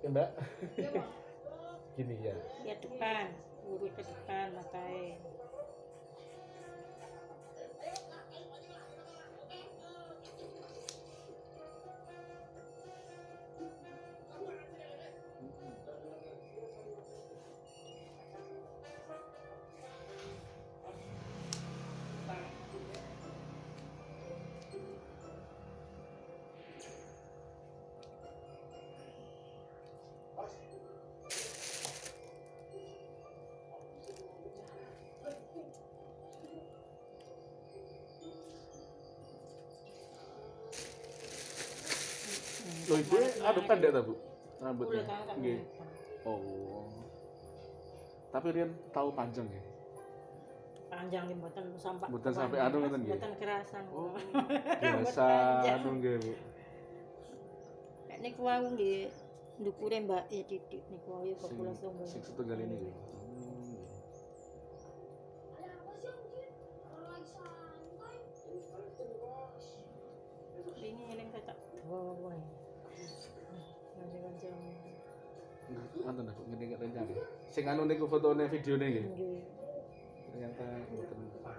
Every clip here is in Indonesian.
Ya Mbak. Gini ya. Ya depan, urut ke depan matanya. Loh ibu aduh pendek ta Bu? Rambutnya. Udah tahu Nggih. Oh. Tapi Rian tahu panjang ya? panjang nih Mboten sampai anu ngeten nggih. mboten kerasan. Oh. Rambut Biasa panjang. anu nggih Bu. Nek niku wau nggih ndukure Mbak ya titik niku wau ya kepula sombong. Sing setunggal ini nggih. Ini eling kacak wae. Kanca-kanca. Anu Bu ngene rencana. Sing anu niku fotone videone nggih. Nggih. Ternyata mboten.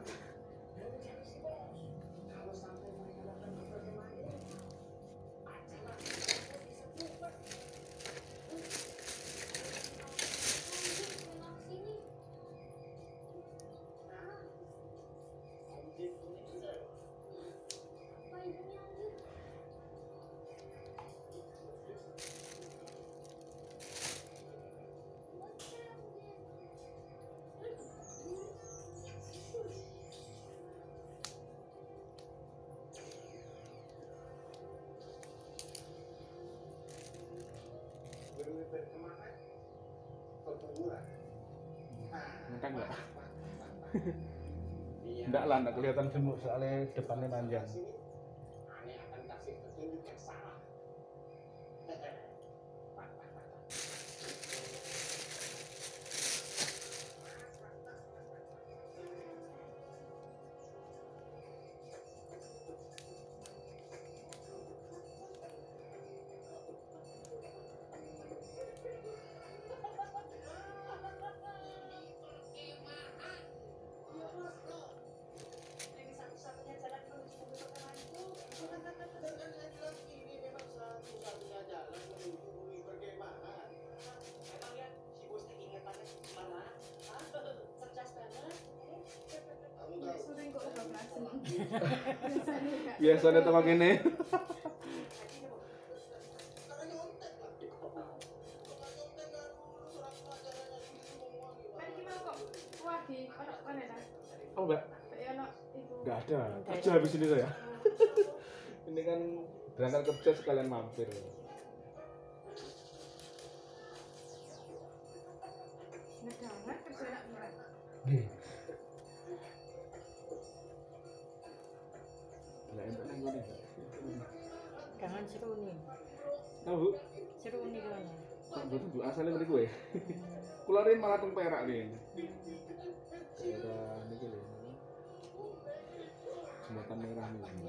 Enteng enggak? Enggak lah, enggak kelihatan gemuk soalnya depannya panjang. Biasanya tengok ini. Oh enggak? Enggak ada. Kerja habis ini saya. Ini kan berangkat kerja sekalian mampir. Nggih. Lah entuk nang ngene. Kangen seruni. Nah, Bu. Seruni kono. Kok mboten Bu asale mriku ya. Kula rin malah teng Perak nih. Daerah niki lho. Jembatan Merah nih.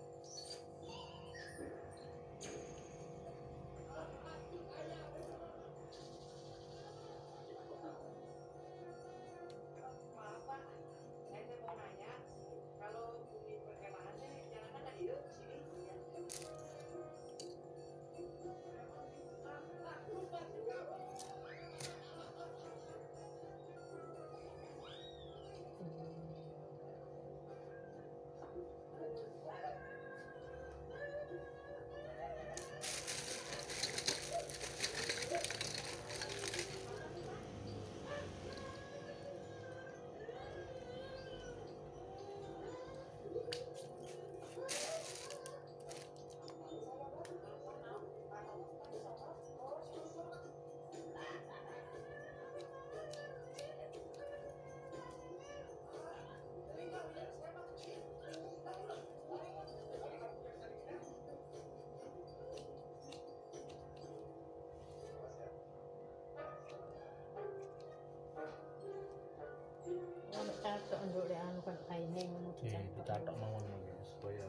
Catok nduk lek anu kan kaine ngono Dicatok mawon supaya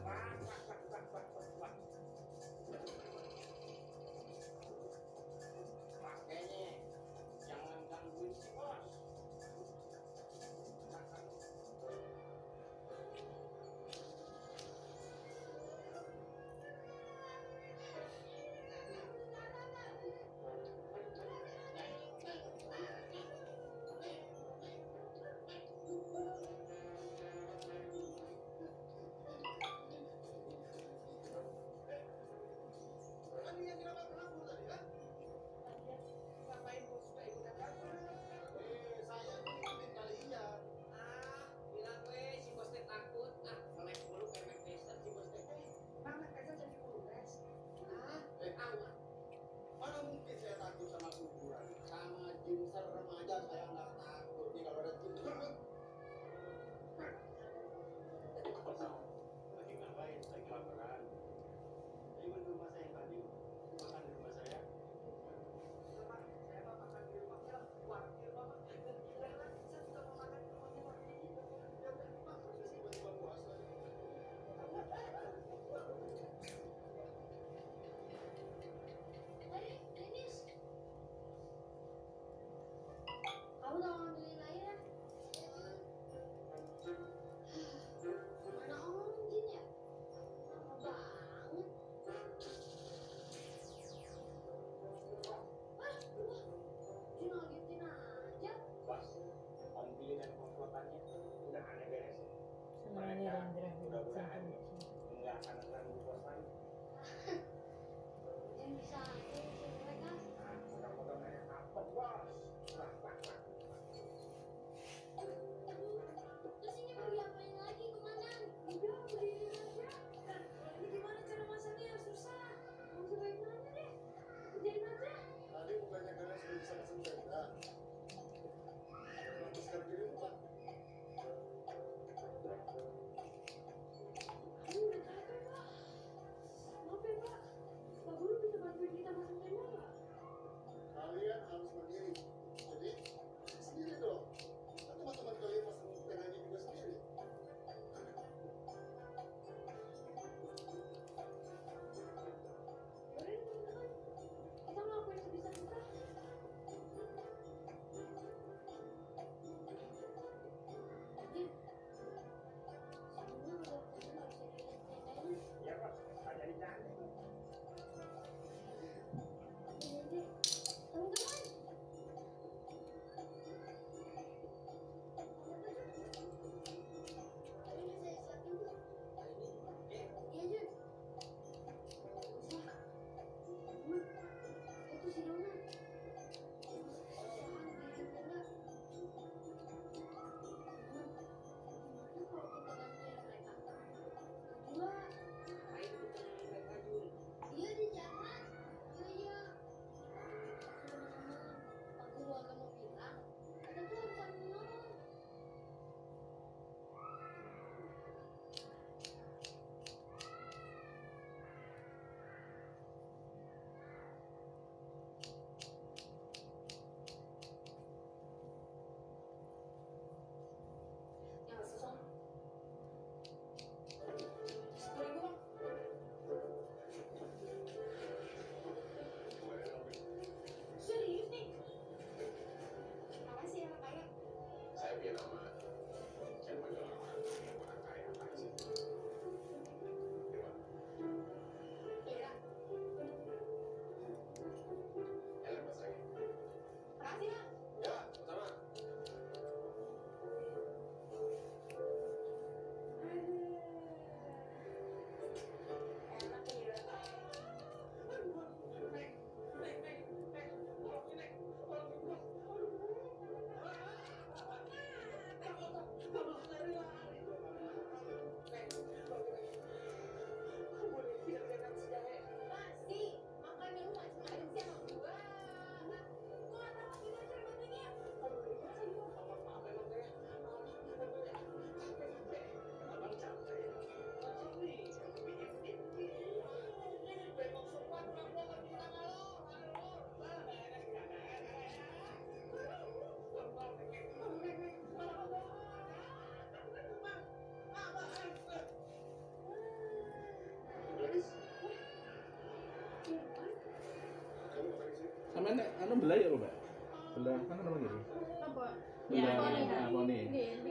Sampeyan anu belah ya, Mbak? Belah kan apa gitu? Apa? Belah apa nih?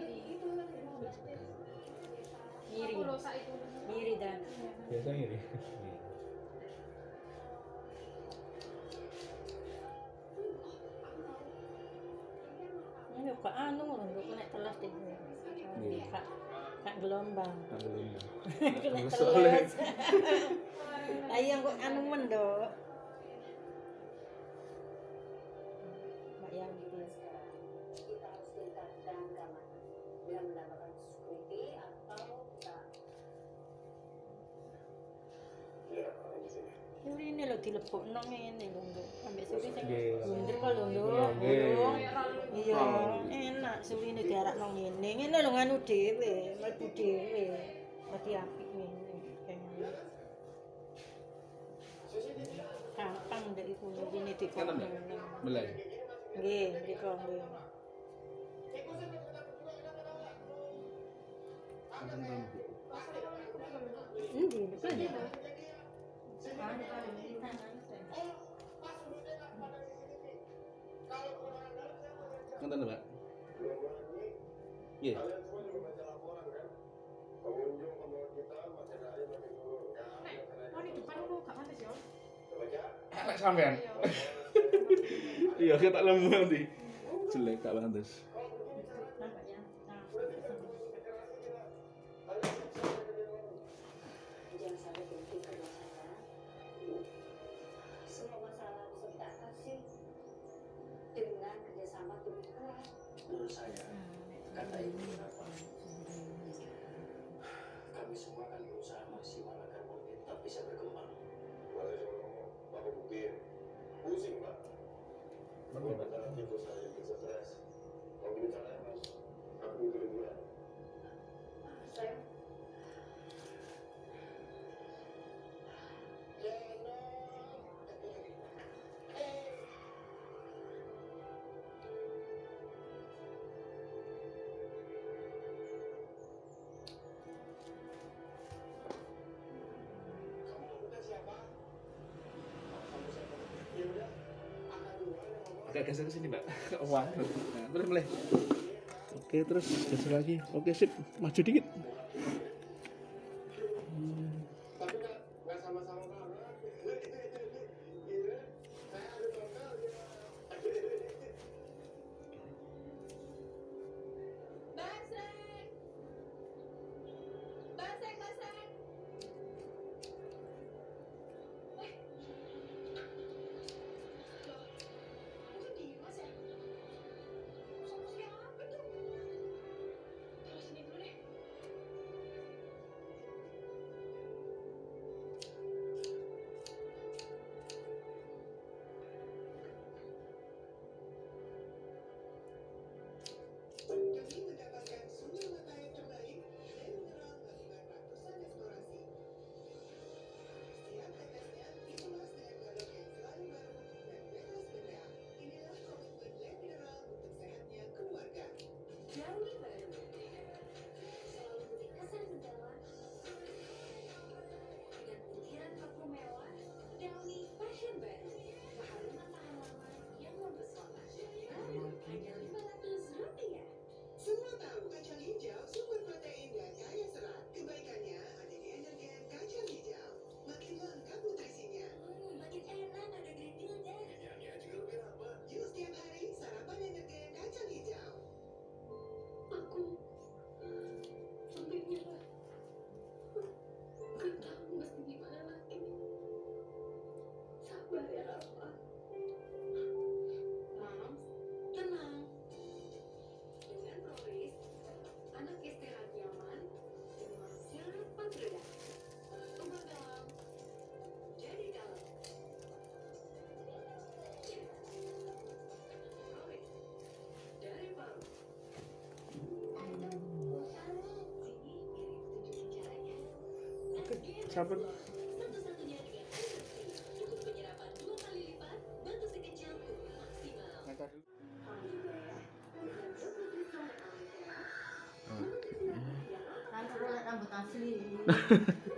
Ngiri. Ngiri dah. Biasa ngiri. Ini kok anu lho, kok nek telas deh. Kak gelombang. Kena telas. Ayo kok anu mendok. Mbak Yanti. Kita harus cerita dalam kamar bila mendapatkan security atau tak. Suri ini lho dilepuk nang ngene lho, Nduk. Ambek suri sing Nggih. bunder kok lho, Nduk. Nggih. Iya, enak suri ini diarak nang ngene. Ngene lho nganu dhewe, mlebu dhewe. Lagi apik ngene. Gampang ndek iku ngene dikok. Kan Mbak? Belah. Nggih, mriko nggih. Endi, betul ya? Ngeten, Mbak. Nggih. Elek sampean. Iya, kita lemu nanti. Jelek gak pantes. Jangan sampai berpikir masalah. Semua masalah bisa kita atasi dengan kerjasama lebih keras. Menurut saya, kata ibu kenapa? Kami semua akan berusaha maksimal agar Murti tetap bisa berkembang. Mana cuma ngomong, Bapak buktiin. Pusing, Pak. Aku benar tipu saya bisa stres. Mau gini caranya, Mas? Aku ikutin dia. Saya Agak geser ke sini, Mbak. Wah. Nah, boleh. Oke, terus geser lagi. Oke, sip. Maju dikit. Tapi nggak sama-sama banget. Gila, saya ada tongkal ya. Demi mendapatkan sumber mata air terbaik dan mineral melakukan ratusan eksplorasi. Setiap tetesnya dikemas dengan produk yang selalu baru dan bebas mineral. Inilah komitmen lab mineral untuk sehatnya keluarga. Downy baru. Selalu putih kesan mendalam. Dengan butiran parfum mewah, Downy Fashion baru. Keharuman tahan lama yang mempesona. Baru hanya Rp500. Semua tahu kacang hijau sumber protein dan kaya serat. Kebaikannya ada di energen kacang hijau. Makin lengkap nutrisinya. Makin enak ada green tea-nya. Kenyangnya juga lebih lama. Yuk setiap hari sarapan energen kacang hijau. Aku sampai nyerah. Gak tahu mesti gimana lagi. Sabar ya Rafa. Mom, tenang. Dengan Provis, anak istirahat nyaman dan menghasilkan reda. Obat dalam, jadi dalam. Provis, dari paru. Sini biar ibu tunjukin caranya. Sabar. Satu-satunya dengan energi. Cukup penyerapan 2 kali lipat, bantu si kecil tumbuh maksimal. Ngangkat dulu. Kamu juga ya. Dengan Nutrison Aloe Vera, Kan rambut asli.